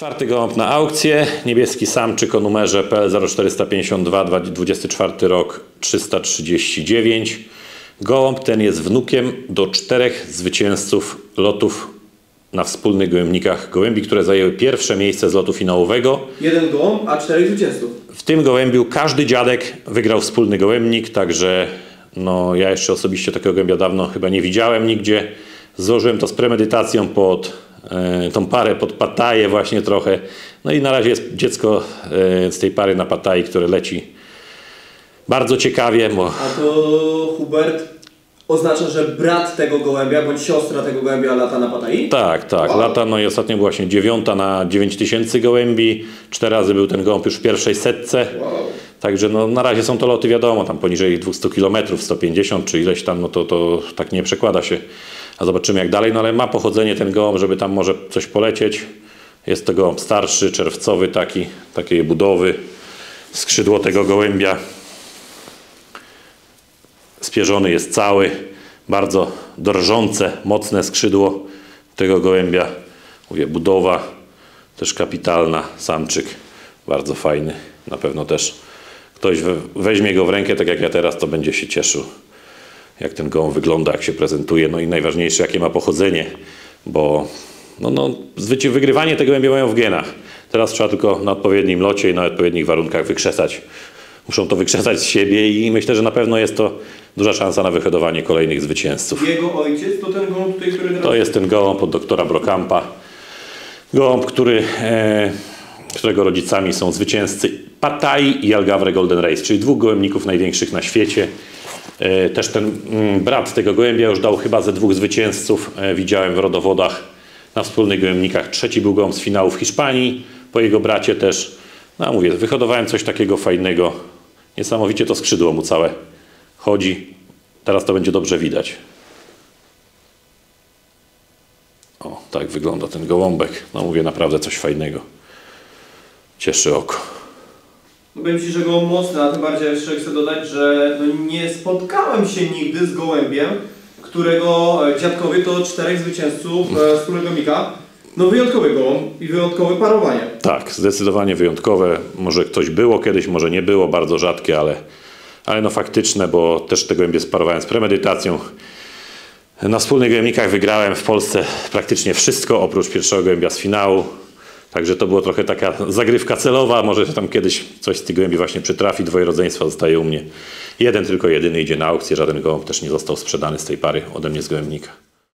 Czwarty gołąb na aukcję, niebieski samczyk o numerze PL 0452, 24 rok 339. Gołąb ten jest wnukiem do 4 zwycięzców lotów na wspólnych gołębnikach gołębi, które zajęły pierwsze miejsce z lotu finałowego. Jeden gołąb, a 4 zwycięzców. W tym gołębiu każdy dziadek wygrał wspólny gołębnik, także no, ja jeszcze osobiście takiego gołębia dawno chyba nie widziałem nigdzie. Złożyłem to z premedytacją pod tą parę, pod Pattaję właśnie trochę. No i na razie jest dziecko z tej pary na Pattaji, które leci bardzo ciekawie. Bo... A to Hubert oznacza, że brat tego gołębia bądź siostra tego gołębia lata na Pattai? Tak, tak. Wow. Lata, no i ostatnio była właśnie 9 na 9000 gołębi. 4 razy był ten gołąb już w pierwszej setce. Wow. Także no, na razie są to loty, wiadomo, tam poniżej 200 km, 150 czy ileś tam, no to tak nie przekłada się. A zobaczymy jak dalej, no ale ma pochodzenie ten gołąb, żeby tam może coś polecieć. Jest to gołąb starszy, czerwcowy takiej budowy. Skrzydło tego gołębia spierzony jest cały. Bardzo drżące, mocne skrzydło tego gołębia. Mówię, budowa też kapitalna, samczyk bardzo fajny. Na pewno też ktoś weźmie go w rękę, tak jak ja teraz, to będzie się cieszył, jak ten gołąb wygląda, jak się prezentuje. No i najważniejsze, jakie ma pochodzenie, bo wygrywanie tego gołębia mają w genach. Teraz trzeba tylko na odpowiednim locie i na odpowiednich warunkach wykrzesać. Muszą to wykrzesać z siebie i myślę, że na pewno jest to duża szansa na wyhodowanie kolejnych zwycięzców. Jego ojciec to ten gołąb tutaj, który teraz... To jest ten gołąb od doktora Brokampa. Gołąb, którego rodzicami są zwycięzcy Pattai i Algarve Golden Race, czyli 2 gołębników największych na świecie. Też ten brat tego gołębia już dał chyba ze 2 zwycięzców. Widziałem w rodowodach na wspólnych gołębnikach. 3. był gołąb z finału w Hiszpanii, po jego bracie też. No mówię, wyhodowałem coś takiego fajnego. Niesamowicie to skrzydło mu całe chodzi. Teraz to będzie dobrze widać. O, tak wygląda ten gołąbek. No mówię, naprawdę coś fajnego. Cieszy oko. No powiem Ci, że gołąb mocny, a tym bardziej jeszcze chcę dodać, że nie spotkałem się nigdy z gołębiem, którego dziadkowie to 4 zwycięzców wspólnego gołębnika. No wyjątkowy gołąb i wyjątkowe parowanie. Tak, zdecydowanie wyjątkowe. Może ktoś było kiedyś, może nie było, bardzo rzadkie, ale no faktyczne, bo też te gołębie sparowałem z premedytacją. Na wspólnych gołębnikach wygrałem w Polsce praktycznie wszystko, oprócz pierwszego gołębia z finału. Także to było trochę taka zagrywka celowa, może tam kiedyś coś z tych gołębi właśnie przytrafi, 2 rodzeństwa zostaje u mnie. Jeden, tylko jedyny idzie na aukcję, żaden gołąb też nie został sprzedany z tej pary ode mnie z gołębnika.